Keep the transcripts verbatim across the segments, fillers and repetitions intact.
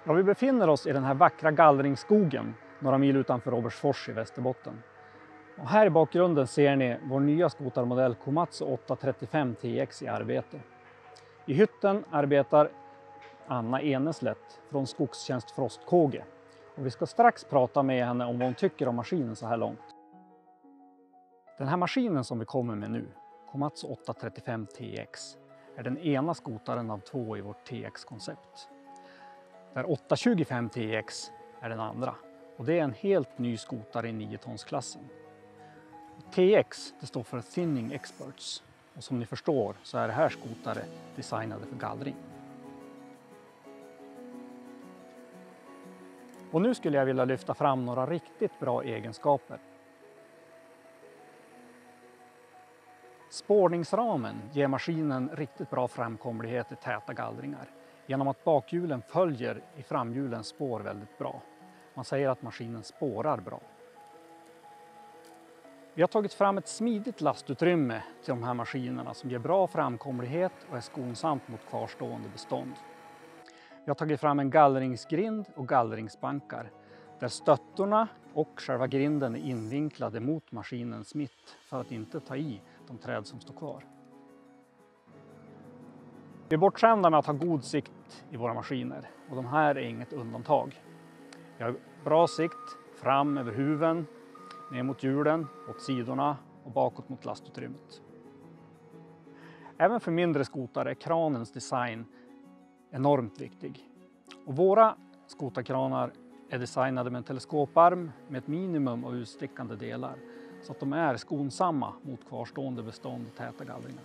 Ja, vi befinner oss i den här vackra gallringsskogen några mil utanför Robertsfors i Västerbotten. Och här i bakgrunden ser ni vår nya skotarmodell Komatsu åtta trettiofem T X i arbete. I hytten arbetar Anna Eneslätt från Skogstjänst Frostkåge. Och vi ska strax prata med henne om vad hon tycker om maskinen så här långt. Den här maskinen som vi kommer med nu, Komatsu åtta trettiofem T X, är den ena skotaren av två i vårt T X-koncept. Där åtta tjugofem T X är den andra, och det är en helt ny skotare i nio tonsklassen. T X, det står för Thinning Experts, och som ni förstår så är det här skotare designade för gallring. Och nu skulle jag vilja lyfta fram några riktigt bra egenskaper. Spårningsramen ger maskinen riktigt bra framkomlighet i täta gallringar genom att bakhjulen följer i framhjulens spår väldigt bra. Man säger att maskinen spårar bra. Vi har tagit fram ett smidigt lastutrymme till de här maskinerna som ger bra framkomlighet och är skonsamt mot kvarstående bestånd. Vi har tagit fram en gallringsgrind och gallringsbankar där stöttorna och själva grinden är invinklade mot maskinens mitt för att inte ta i de träd som står kvar. Vi är bortskämda med att ha god sikt i våra maskiner, och de här är inget undantag. Vi har bra sikt fram över huven, ner mot hjulen, åt sidorna och bakåt mot lastutrymmet. Även för mindre skotare är kranens design enormt viktig. Och våra skotarkranar är designade med en teleskoparm med ett minimum av utstickande delar, så att de är skonsamma mot kvarstående bestånd och täta gallringar.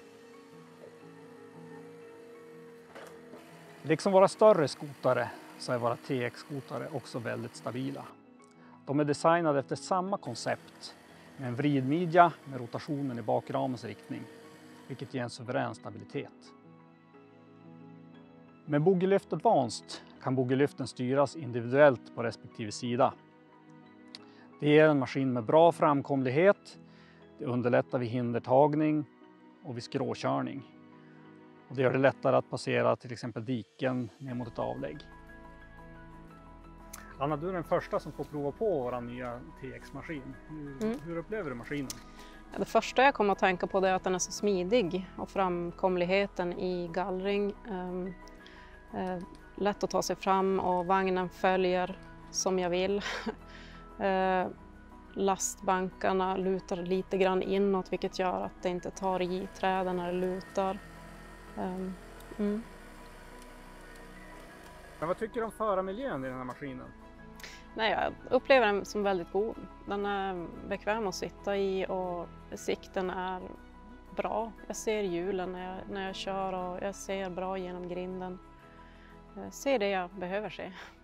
Liksom våra större skotare så är våra T X-skotare också väldigt stabila. De är designade efter samma koncept med en vridmidja med rotationen i bakramens riktning, vilket ger en suverän stabilitet. Med Bogilyft Advanced kan bogilyften styras individuellt på respektive sida. Det ger en maskin med bra framkomlighet, det underlättar vid hindertagning och vid skråkörning. Och det gör det lättare att passera till exempel diken ner mot ett avlägg. Anna, du är den första som får prova på vår nya T X-maskin. Hur, mm. hur upplever du maskinen? Ja, det första jag kommer att tänka på är att den är så smidig, och framkomligheten i gallring. Um, uh, lätt att ta sig fram och vagnen följer som jag vill. uh, lastbankarna lutar lite grann inåt, vilket gör att det inte tar i träden när det lutar. Um, mm. Men vad tycker du om förarmiljön i den här maskinen? Nej, jag upplever den som väldigt god. Den är bekväm att sitta i och sikten är bra. Jag ser hjulen när jag, när jag kör och jag ser bra genom grinden. Jag ser det jag behöver se.